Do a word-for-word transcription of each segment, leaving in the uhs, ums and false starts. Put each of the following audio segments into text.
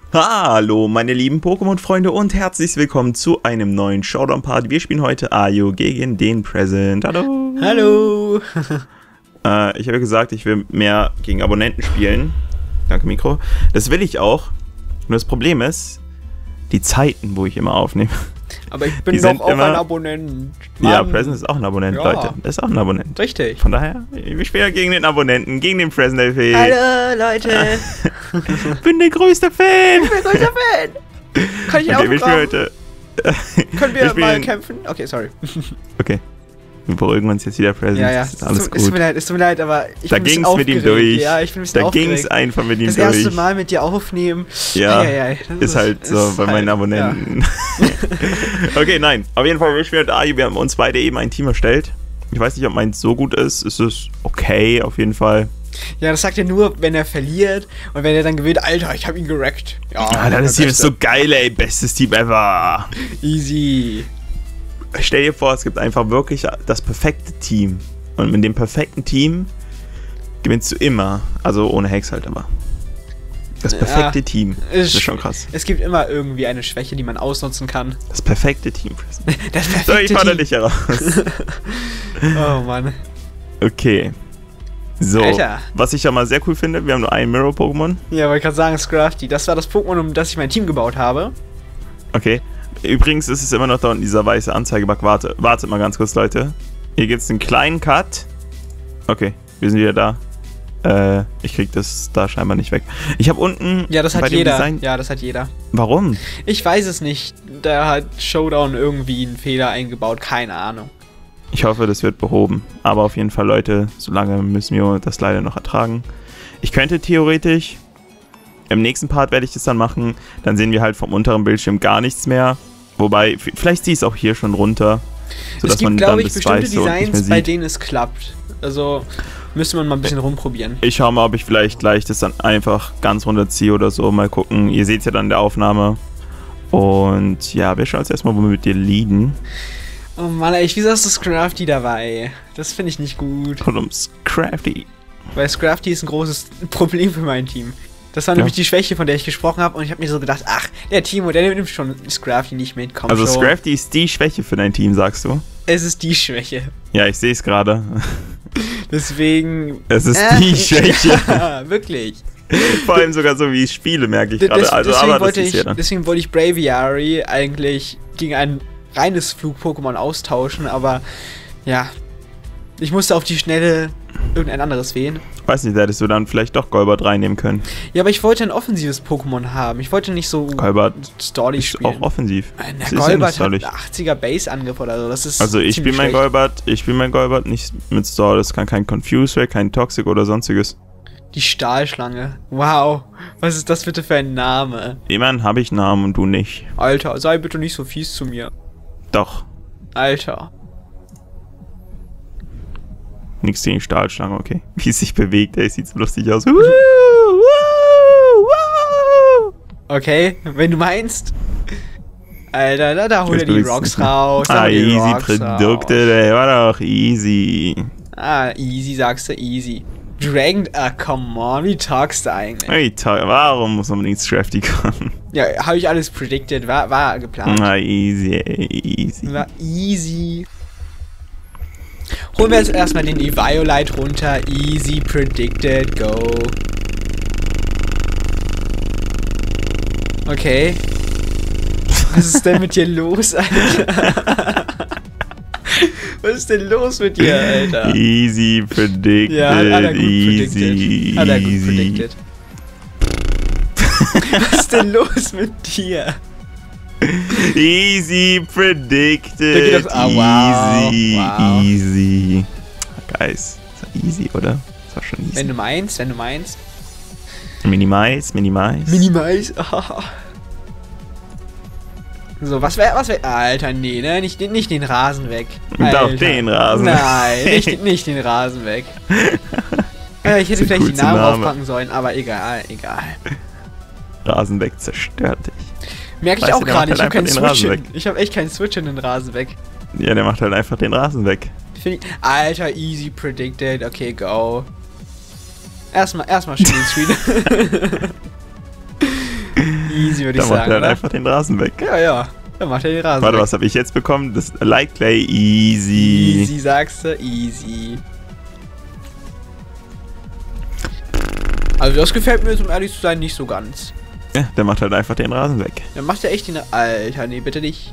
Hallo meine lieben Pokémon-Freunde und herzlich willkommen zu einem neuen Showdown-Part. Wir spielen heute Ayo gegen den Present. Hallo! Hallo! äh, ich habe gesagt, ich will mehr gegen Abonnenten spielen. Danke, Mikro. Das will ich auch. Nur das Problem ist, die Zeiten, wo ich immer aufnehme. Aber ich bin doch auch immer ein Abonnent. Mann. Ja, Present ist auch ein Abonnent, ja. Leute. Das ist auch ein Abonnent. Richtig. Von daher, ich spiele ja gegen den Abonnenten, gegen den Present L P. Hallo, Leute. bin der größte Fan. Ich bin der größte Fan. Kann ich okay, auch wir spielen heute. Können wir, wir mal kämpfen? Okay, sorry. Okay. Wir beruhigen uns jetzt wieder, Present. Ja, ja. Ist alles es, gut. Es tut mir leid, es tut mir leid, aber ich da bin ein bisschen ging's mit ihm durch. Ja, ich bin ein bisschen Da aufgeregt. ging's einfach mit ihm das durch. Das erste Mal mit dir aufnehmen. Ja, ei, ei, ei. Ist, ist halt so bei meinen halt, Abonnenten. Ja. Okay, nein. Auf jeden Fall, wir spielen mit Ayo. Wir haben uns beide eben ein Team erstellt. Ich weiß nicht, ob meins so gut ist. Es ist okay, auf jeden Fall. Ja, das sagt er nur, wenn er verliert. Und wenn er dann gewinnt, Alter, ich hab ihn gerackt. Ja, ah, das Team ist so geil, ey. Bestes Team ever. Easy. Stell dir vor, es gibt einfach wirklich das perfekte Team. Und mit dem perfekten Team gewinnst du immer. Also ohne Hex halt, aber. Das perfekte ja, Team. Das ist schon krass. Es gibt immer irgendwie eine Schwäche, die man ausnutzen kann. Das perfekte Team. Das perfekte so, ich fahr da Team. nicht heraus. Oh Mann. Okay. So, Alter. Was ich ja mal sehr cool finde, wir haben nur ein Mirror-Pokémon. Ja, wollte gerade sagen, Scrafty. Das war das Pokémon, um das ich mein Team gebaut habe. Okay. Übrigens ist es immer noch da unten dieser weiße Anzeigebug. Warte, wartet mal ganz kurz, Leute. Hier gibt es einen kleinen Cut. Okay, wir sind wieder da. Äh, ich krieg das da scheinbar nicht weg. Ich habe unten... Ja, das hat jeder. Ja, das hat jeder. Warum? Ich weiß es nicht. Da hat Showdown irgendwie einen Fehler eingebaut. Keine Ahnung. Ich hoffe, das wird behoben. Aber auf jeden Fall, Leute, solange müssen wir das leider noch ertragen. Ich könnte theoretisch... Im nächsten Part werde ich das dann machen. Dann sehen wir halt vom unteren Bildschirm gar nichts mehr. Wobei, vielleicht ziehe ich es auch hier schon runter. Sodass es gibt, man glaube dann ich, bis bestimmte weiß, so Designs, bei denen es klappt. Also müsste man mal ein bisschen rumprobieren. Ich schaue mal, ob ich vielleicht gleich das dann einfach ganz runterziehe oder so. Mal gucken. Ihr seht es ja dann in der Aufnahme. Und ja, wir schauen uns erstmal, wo wir mit dir liegen. Oh Mann, ey, wieso hast du Scrafty dabei? Das finde ich nicht gut. Und um Scrafty. Weil Scrafty ist ein großes Problem für mein Team. Das war ja. nämlich die Schwäche, von der ich gesprochen habe. Und ich habe mir so gedacht, ach, der Timo, der nimmt schon Scrafty nicht mit. Komm also schon. Scrafty ist die Schwäche für dein Team, sagst du? Es ist die Schwäche. Ja, ich sehe es gerade. Deswegen... Es ist äh, die Schwäche. Ja, wirklich. Vor allem sogar so, wie ich spiele, merke ich gerade. Also, deswegen, aber wollte das ich, ist ja dann. deswegen wollte ich Braviary eigentlich gegen ein reines Flug-Pokémon austauschen. Aber ja, ich musste auf die Schnelle irgendein anderes wählen. Weiß nicht, da hättest du dann vielleicht doch Golbat reinnehmen können. Ja, aber ich wollte ein offensives Pokémon haben. Ich wollte nicht so Golbat Storly ist spielen. auch offensiv. Na, Golbat hat einen achtziger Base-Angriff oder so. Das ist also ich spiele mein Golbat, ich spiele mein Golbat nicht mit Storm. Das kann kein Confuse Ray, kein Toxic oder sonstiges. Die Stahlschlange. Wow. Was ist das bitte für ein Name? Immerhin habe ich Namen und du nicht. Alter, sei bitte nicht so fies zu mir. Doch. Alter. Nix gegen Stahlschlange, okay. Wie es sich bewegt, ey, sieht so lustig aus. Okay, wenn du meinst. Alter, da, da hol er die Rocks raus. Ah, easy Produkte, ey, war doch easy. Ah, easy, sagst du, easy. Dragon, ah, come on, wie talkst du eigentlich? Hey, warum muss unbedingt Scrafty kommen? Ja, habe ich alles predicted, war, war geplant. Na, easy, ey, easy. War easy. Holen wir jetzt erstmal den Eviolite runter. Easy, predicted, go. Okay. Was ist denn mit dir los, Alter? Was ist denn los mit dir, Alter? Easy, predicted, ja, hat, hat er gut easy, predicted. Hat er gut predicted. Was ist denn los mit dir? Easy predicted. Doch, ah, wow, easy, wow. easy. Guys, ist doch easy, oder? Ist doch schon easy. Wenn du meinst, wenn du meinst. Minimize, minimize. Minimize. So, was wäre, was wäre, Alter, nee, ne, nicht, nicht den Rasen weg. Alter. Doch, den Rasen. Nein, nicht, nicht den Rasen weg. äh, ich hätte vielleicht die Namen Name. aufpacken sollen, aber egal, egal. Rasen weg zerstört dich. Merke ich weißt auch gerade, ich habe keinen Switch in, ich habe echt keinen Switch in den Rasen weg. Ja, der macht halt einfach den Rasen weg. Ich, Alter, easy predicted, okay, go. Erstmal, erstmal Screen Screen. Easy, würde ich Dann macht sagen. er halt oder? einfach den Rasen weg. Ja, ja. Dann macht er den Rasen Warte, weg. was habe ich jetzt bekommen? Das Light Clay, easy. Easy, sagst du? Easy. Also das gefällt mir, um ehrlich zu sein, nicht so ganz. Ja, der macht halt einfach den Rasen weg. Dann macht er echt den... Alter, nee, bitte nicht.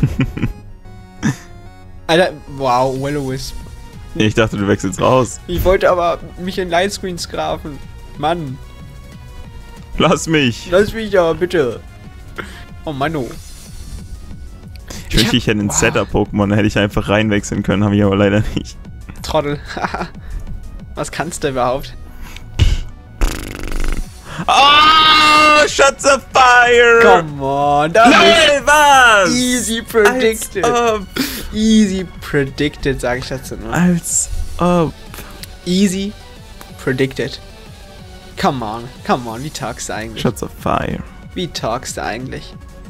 Alter, wow, Will-O-Wisp. Ich dachte, du wechselst raus. Ich wollte aber mich in Lightscreens grafen. Mann, Lass mich. lass mich aber bitte. Oh Mann, oh. Ich wünschte, hab- ich hätte einen wow. Setup-Pokémon, da hätte ich einfach reinwechseln können, habe ich aber leider nicht. Trottel. Was kannst du überhaupt? Oh, Shots of Fire! Come on, da Nein, was? easy predicted. Als ob. Easy predicted, sage ich dazu nur. Als ob. Easy predicted. Come on, come on, wie talkst du eigentlich? Shots of Fire. Wie talkst du eigentlich?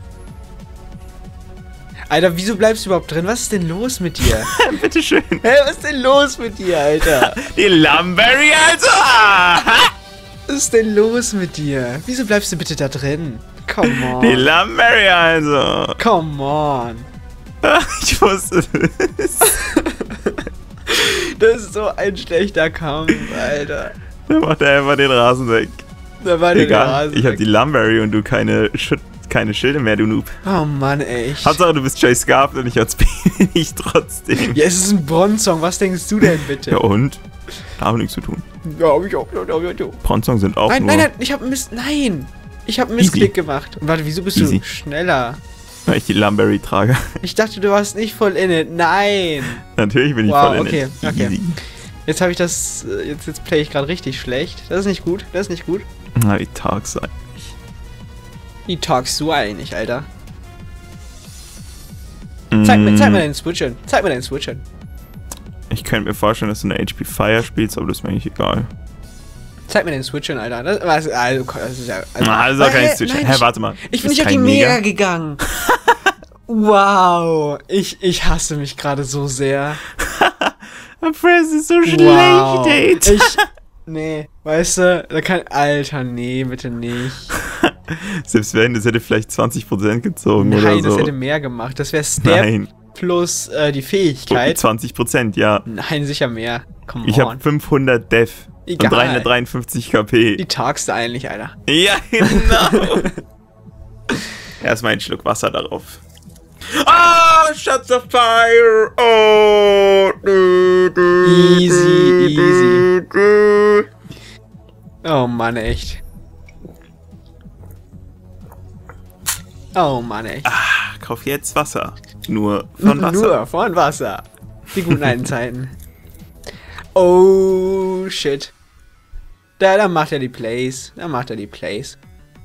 Alter, wieso bleibst du überhaupt drin? Was ist denn los mit dir? Bitteschön. Hä, was ist denn los mit dir, Alter? Die Lumberry also. Ah. Was ist denn los mit dir? Wieso bleibst du bitte da drin? Come Die on. Lumberry also. Come on. Ich wusste es. Das ist so ein schlechter Kampf, Alter. Da macht er einfach den Rasen weg. Da war der Egal, Rasen ich hab weg. die Lumberry und du keine, Schut keine Schilde mehr, du Noob. Oh Mann, ey. Ich Hauptsache, du bist Chase Scarf und ich als B nicht trotzdem. ja, es ist ein Bronzong. Was denkst du denn bitte? Ja und? Da haben wir nichts zu tun. Ja, hab ich auch. Ja, ja, ja. Bronzong sind auch Nein, nur... nein, nein, ich hab einen Mist. Nein! Ich hab einen Easy. Missklick gemacht. Und warte, wieso bist Easy. du schneller? Weil ich die Lumberry trage. Ich dachte, du warst nicht voll in it. Nein! Natürlich bin ich Wow, voll in okay, it. okay. Easy. Jetzt habe ich das. äh, Jetzt, jetzt play ich gerade richtig schlecht. Das ist nicht gut. Das ist nicht gut. Na, wie Tag sein. Wie talkst du eigentlich, Alter? Zeig mir, zeig mir deinen Switchen. Zeig mir deinen Switchen. Ich könnte mir vorstellen, dass du eine H P Fire spielst, aber das ist mir eigentlich egal. Zeig mir deinen Switchen, Alter. Das, was, also, das ist ja. Also, Ah, das ist auch kein Hä? Switch. Nein, Hä, ich- warte mal. Ich bin Das nicht ist auf die kein Mega gegangen. Wow. Ich, ich hasse mich gerade so sehr. Fresh ist so Wow. schlecht, Ich. Nee, weißt du, da kann. Alter, nee, bitte nicht. Selbst wenn, das hätte vielleicht zwanzig Prozent gezogen Nein, oder so. das hätte mehr gemacht. Das wäre Step Nein, plus äh, die Fähigkeit. zwanzig Prozent, ja. Nein, sicher mehr. Come Ich on. habe fünfhundert Def Egal. und dreihundertdreiundfünfzig K P. Wie talkst du eigentlich, Alter? Ja, genau. Erstmal einen Schluck Wasser darauf. Oh, Shots of Fire. Oh. Du, du, Easy, easy. du. Oh Mann, echt. Oh Mann, echt. Ah, kauf jetzt Wasser. Nur von Wasser. Nur von Wasser. Die guten alten Zeiten. Oh, shit. Da, da macht er die Plays. Da macht er die Plays.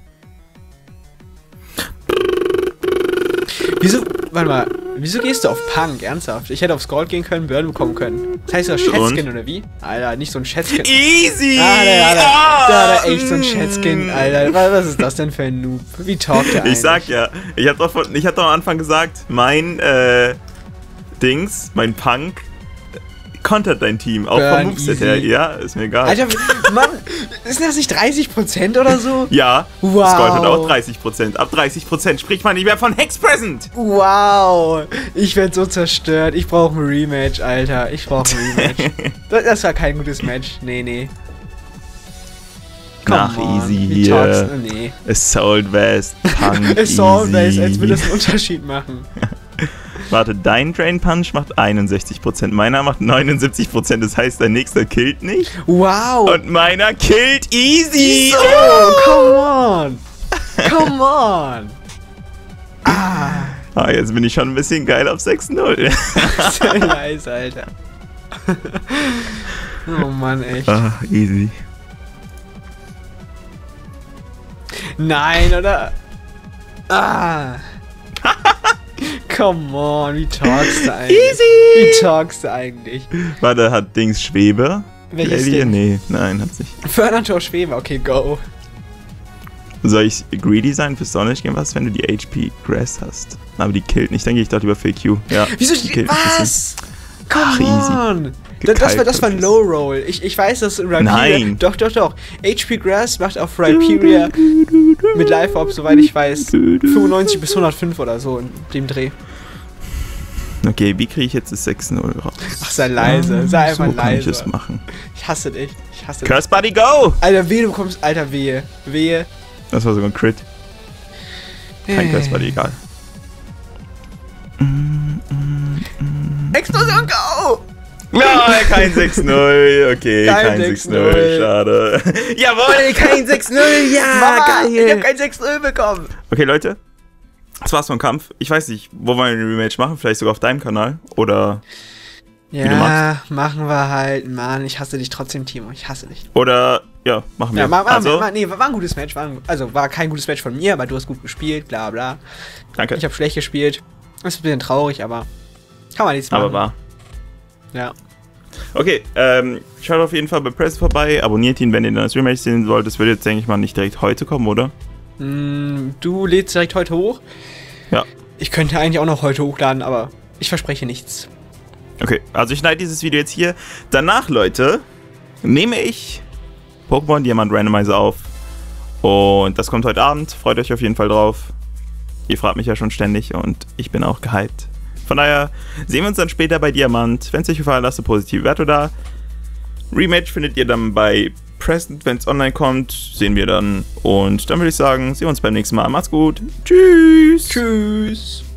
Wieso, warte mal, wieso gehst du auf Punk? Ernsthaft? Ich hätte auf Scald gehen können, Burn bekommen können. Das heißt ja Schätzkin, oder wie? Alter, nicht so ein Schätzkin. Easy. Ah, da, da, da, Ah, da, da, echt so ein mm. Schätzkin, Alter. Was, was ist das denn für ein Noob? Wie talkt der eigentlich? Ich sag ja, ich hab doch, von, ich hab doch am Anfang gesagt, mein äh, Dings, mein Punk kontert dein Team, auch Burn, vom Moveset easy. her. Ja, ist mir egal. Alter, Mann, ist das nicht dreißig Prozent oder so? ja, Wow. Scott hat auch dreißig Prozent. Ab dreißig Prozent spricht man nicht mehr von Hex Present. Wow, ich werd so zerstört. Ich brauche ein Rematch, Alter. Ich brauche ein Rematch. das, das war kein gutes Match. Nee, nee. Come Ach, on, easy wie hier. talkst du? Nee. Assault West, Punk, Assault Base, easy. als würde das einen Unterschied machen. Warte, dein Drain Punch macht einundsechzig Prozent, meiner macht neunundsiebzig Prozent, das heißt, dein nächster killt nicht. Wow. Und meiner killt easy. Oh, come on. Come on. Ah. Ah, jetzt bin ich schon ein bisschen geil auf sechs null. Sehr nice, Alter. Oh Mann, echt. Ah, easy. Nein, oder? Ah. Come on, wie talkst du eigentlich? Easy. Wie talkst du eigentlich? Warte, hat Dings Schwebe? Welches Lady? Ding? Nee, nein, hat nicht. Fördertor Schwebe, okay, go. Soll ich greedy sein fürs Sonic Game? Was, wenn du die H P Grass hast? Aber die killt nicht, dann gehe ich doch lieber für Q. Ja, Wieso? die killt ein bisschen. Was? Come Ach, easy. on. Das, das, war, das war ein Low Roll. Ich, ich weiß, dass Rhyperior... Nein. Doch, doch, doch. H P Grass macht auf Rhyperior mit Life-Op, soweit ich weiß, fünfundneunzig bis hundertfünf oder so in dem Dreh. Okay, wie kriege ich jetzt das sechs null raus? Ach, sei leise. Sei einfach so kann leise. ich es machen. Ich hasse dich. Ich hasse dich. Curse Buddy, go! Alter, wehe, du kommst... Alter, wehe. Wehe. Das war sogar ein Crit. Kein Curse Buddy, egal. Explosion, go! Ja, kein sechs null, okay, kein, kein sechs null, schade. Jawohl, kein sechs null, ja, Mama, geil. ich hab kein sechs null bekommen. Okay, Leute, das war's vom Kampf. Ich weiß nicht, wo wollen wir ein Rematch machen? Vielleicht sogar auf deinem Kanal oder ja, wie du magst. Machen wir halt, Mann, ich hasse dich trotzdem, Timo, ich hasse dich. Oder, ja, machen wir. Ja, war, war, also, war, nee, war ein gutes Match, war ein, also war kein gutes Match von mir, aber du hast gut gespielt, bla bla. Danke. Ich habe schlecht gespielt. Das ist ein bisschen traurig, aber kann man nichts machen. Aber war. Ja. Okay, ähm, schaut auf jeden Fall bei Press vorbei, abonniert ihn, wenn ihr dann das Rematch sehen wollt. Das wird jetzt, denke ich mal, nicht direkt heute kommen, oder? Mm, du lädst direkt heute hoch? Ja. Ich könnte eigentlich auch noch heute hochladen, aber ich verspreche nichts. Okay, also ich schneide dieses Video jetzt hier. Danach, Leute, nehme ich Pokémon Diamant Randomizer auf. Und das kommt heute Abend. Freut euch auf jeden Fall drauf. Ihr fragt mich ja schon ständig und ich bin auch gehypt. Von daher sehen wir uns dann später bei Diamant. Wenn es euch gefallen hat, lasst eine positive Wertung da. Rematch findet ihr dann bei Present, wenn es online kommt. Sehen wir dann. Und dann würde ich sagen, sehen wir uns beim nächsten Mal. Macht's gut. Tschüss. Tschüss.